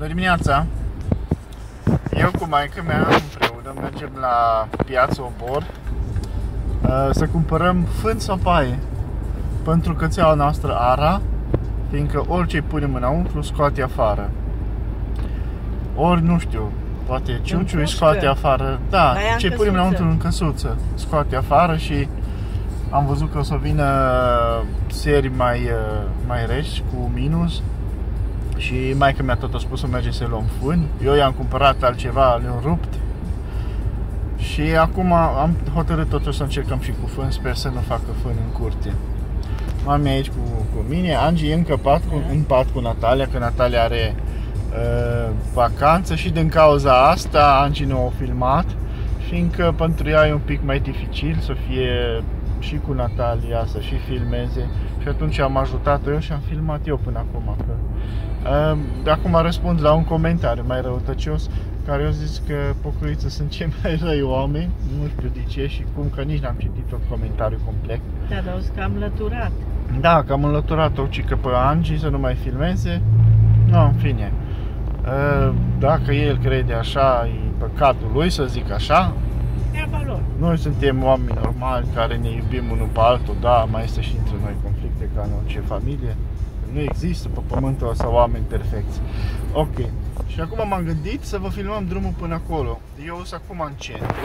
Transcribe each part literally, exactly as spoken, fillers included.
Bună dimineața! Eu cu maică mea împreună mergem la Piața Obor să cumpărăm fân sau paie pentru cățeaua noastră Ara, fiindcă orice punem înăuntru scoate afară. Ori nu știu, poate ciuciu îi scoate afară. Da, ce punem înăuntru în căsuță scoate afară și am văzut că o să vină seri mai, mai reci cu minus. Și maica mea tot a spus să mergem să luăm fân. Eu i-am cumpărat altceva, le-am rupt. Și acum am hotărât totuși să încercăm și cu fân. Sper să nu facă fân în curte. Mami aici cu, cu mine. Angie e încă pat cu, în pat cu Natalia, că Natalia are uh, vacanță. Și din cauza asta Angie nu a filmat, fiindcă pentru ea e un pic mai dificil să fie și cu Natalia, să și filmeze. Și atunci am ajutat-o eu și am filmat eu până acum. Că, uh, de acum răspund la un comentariu mai răutăcios, care eu zis că pocăiță sunt cei mai răi oameni. Nu știu de ce și cum, că nici n-am citit tot comentariul complet. Da, dar o că am lăturat. Da, că am înlăturat-o, ci că pe Angie să nu mai filmeze. No, în fine. Uh, dacă el crede așa, e păcatul lui, să zic așa. Noi suntem oameni normali care ne iubim unul pe altul, da, mai este și între noi conflicte ca în orice familie. Nu există pe pământul ăsta oameni perfecți. Ok. Și acum m-am gândit să vă filmăm drumul până acolo. Eu sunt acum în centru,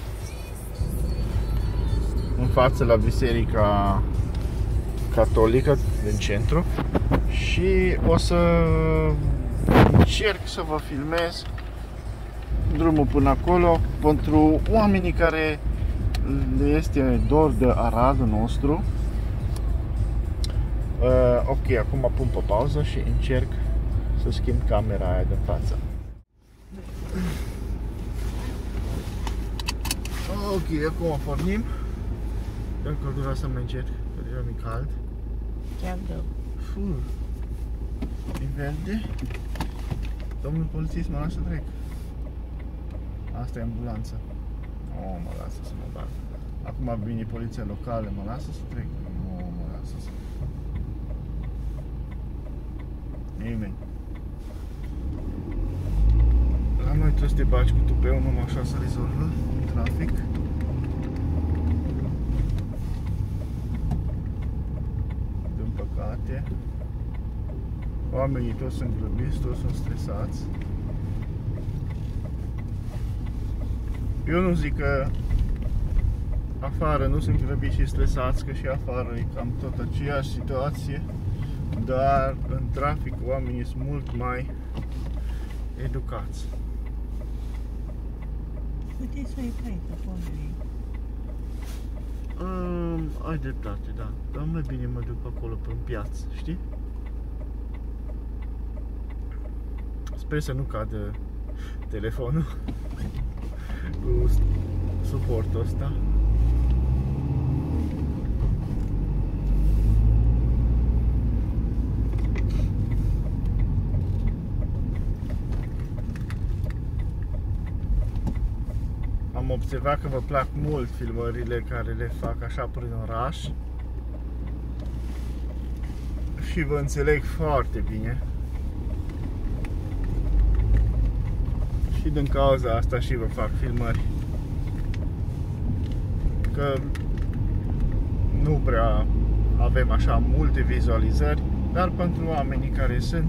în față la biserica catolică din centru, și o să încerc să vă filmez drumul până acolo pentru oamenii care le este dor de Aradul nostru. Uh, ok, acum pun pe pauză și încerc să schimb camera aia de față. Ok, acum pornim. Dar căldura să mai încet, că deja mi-e cald. Chiar rău. Fuh. E verde. Domnul polițist mă lasă să trec. Asta e ambulanța. Oh, mă lasă să mă bag. Acum vine poliția locală, mă lasă să trec. Nu, oh, mă lasă să... Nimeni. La noi trebuie să te bagi cu tupeul, numai așa să rezolvă trafic. Din păcate, oamenii toți sunt grăbiți, toți sunt stresați. Eu nu zic că afară nu sunt grăbiți și stresați, că și afară e cam tot aceeași situație, dar în trafic oamenii sunt mult mai educați. Uite să-i cai tăponului. Um, ai dreptate, da. Dar mai bine mă duc acolo pe piață, știi? Sper să nu cadă telefonul cu suportul ăsta. Am observat că vă plac mult filmările care le fac așa prin oraș și vă înțeleg foarte bine. Și din cauza asta și vă fac filmări. Că nu prea avem așa multe vizualizări, dar pentru oamenii care sunt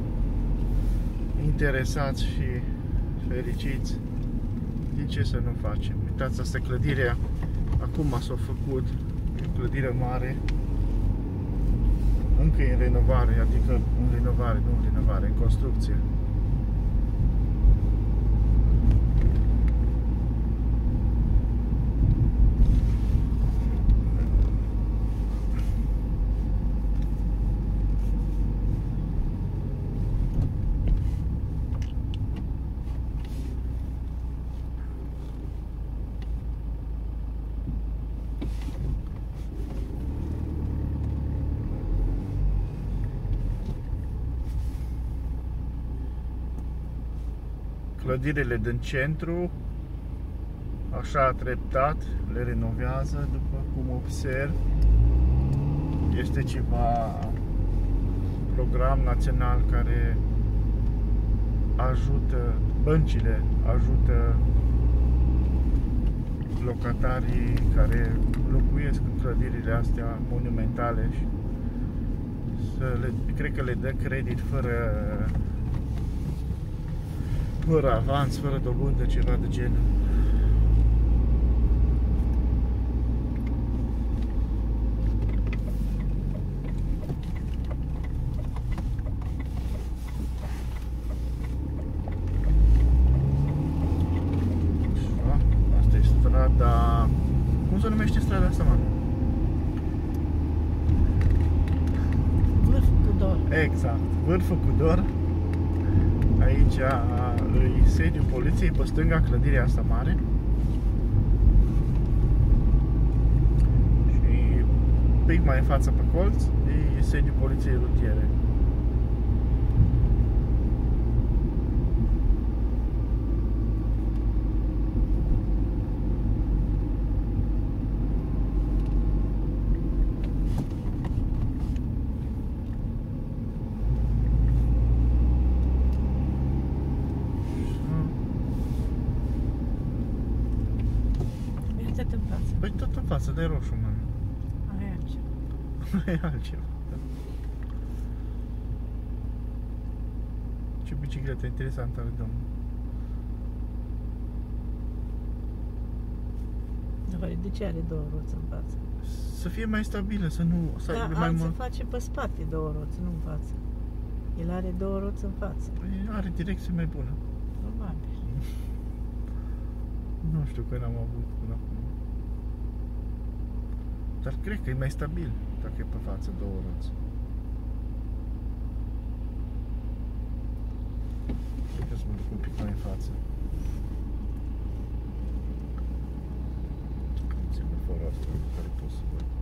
interesați și fericiți, de ce să nu facem? Uitați, asta clădirea acum s-a făcut, e o clădire mare, încă e în renovare, adică în renovare, nu în renovare, în construcție. Clădirile din centru, așa treptat, le renovează, după cum observ. Este ceva program național care ajută, băncile ajută locatarii care locuiesc în clădirile astea monumentale și să le, cred că le dă credit fără fără avans, fără dobândă, ceva de genul. Asta e strada... Cum se numește strada asta, mă? Vârf cu dor. Exact, Vârful cu Dor. Aici e sediul poliției, pe stânga clădirea asta mare. Și un pic mai în față pe colț e sediul poliției rutiere. Uite-te în față. Păi tot în față, de roșu, mă. Aia altceva. Nu e altceva. Ce bicicletă interesantă are domnul. Oare de ce are două roți în față? Să fie mai stabilă, să nu... Să Da, aibă mai alții mult. face pe spate două roți, nu în față. El are două roți în față. Păi are direcție mai bună. Probabil. Nu știu că n-am avut până acum. Dar cred că e mai stabil dacă e pe față două roți. Cred că să mă duc un pic mai în față. Semaforul ăsta pe care pot să văd.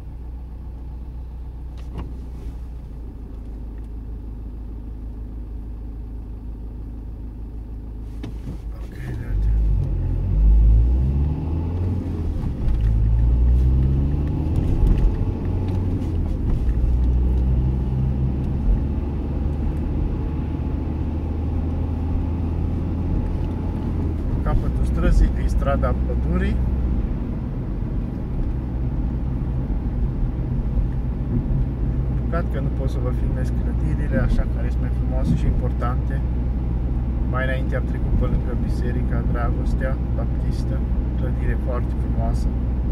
Ok, uite. Capătul străzii e strada Pădurii. Păcat că nu pot să vă filmez clădirile așa care sunt mai frumoase și importante. Mai înainte am trecut pe lângă Biserica Dragostea Baptistă, clădire foarte frumoasă.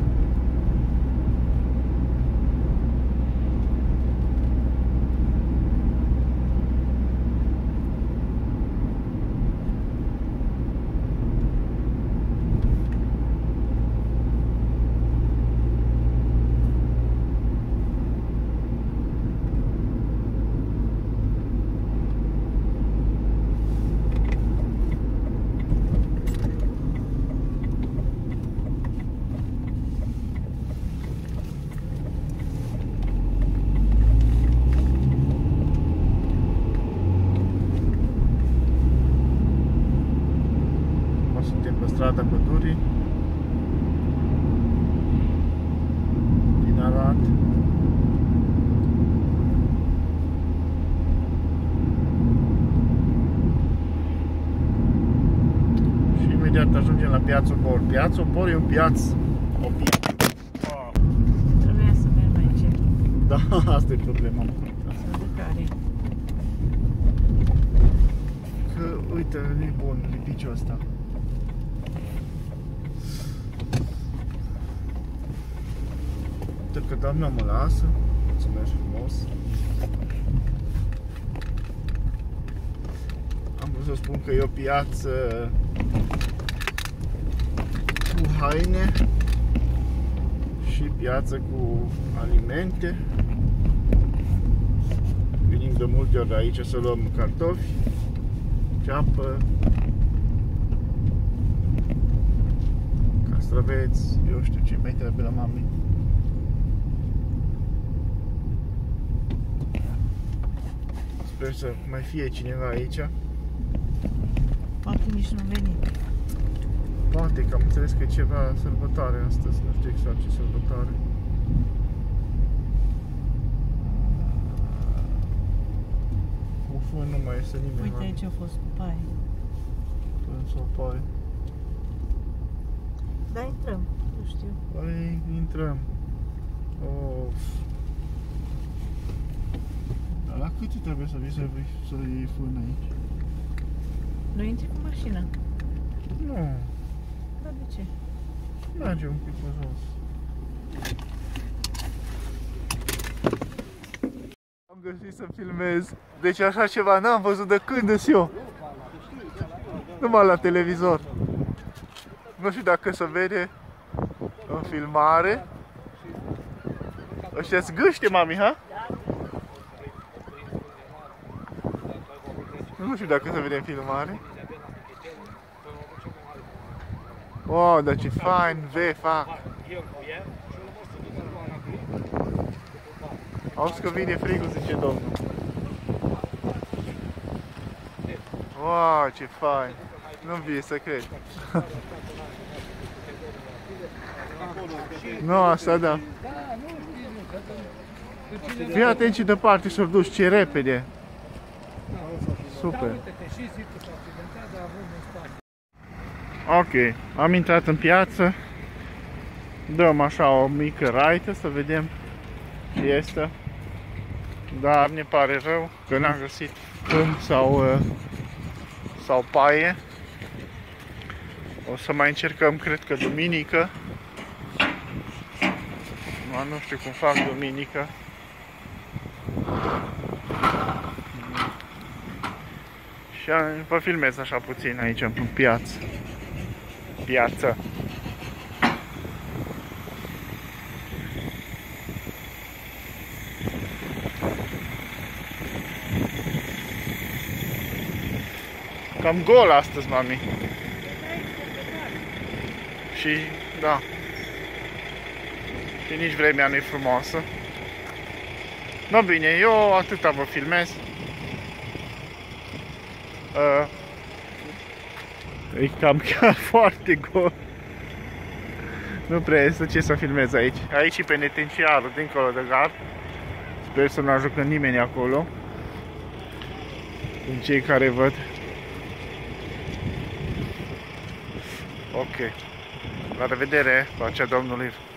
Suntem pe strada Pădurii din Arad. Și imediat ajungem la Piața Obor. Piața Obor e un piaț. O piață. Trebuia să merg mai încet. Da, asta e problema. Să văd care. Că, uite, nu e bun lipiciul ăsta. Uite că doamna mă lasă. Mulțumesc frumos. Am vrut să spun că e o piață cu haine și piață cu alimente. Venim de multe ori aici să luăm cartofi, ceapă, castraveți, eu știu ce mai trebuie la mami. Sper să mai fie cineva aici. Poate nici nu veni. Poate că am înțeles că e ceva sărbătoare astăzi, nu știu exact ce sărbătoare. Uf. fân nu mai este nimeni. Uite, aici a fost pai. Fân sau pai. Da, intrăm, nu știu. Păi, intrăm. Of. Dar la cât trebuie să vii să, să iei fân aici? Nu intri cu mașina. Nu. Dar de ce? Merge un pic pe jos. Am găsit să filmez. Deci așa ceva n-am văzut de când îs eu. Numai la televizor. Nu știu dacă se vede în filmare. Ăștia-s gâște, mami, ha? Nu știu dacă se vede în filmare. Wow, dar ce fain ve fac! Auzi că vine frigul, zice domnul. Wow, ce fain! Nu-mi vie să cred. Nu, asta da. Fii atent și departe și-o duci, ce repede. Super. Ok, am intrat în piață. Dăm așa o mică raită să vedem ce este. Dar ne pare rău că n-am găsit fân sau, sau paie. O să mai încercăm, cred că duminică. Nu știu cum fac duminică. Și vă filmez așa puțin aici în piață. Piață. Cam gol astăzi, mami. Și, da. Și nici vremea nu e frumoasă. No, bine, eu atâta vă filmez. Uh, e cam chiar foarte gol. Nu prea este ce să filmez aici. Aici e penitenciarul, dincolo de gard. Sper să nu ajungă nimeni acolo. Din cei care văd. Ok. La revedere, pacea Domnului.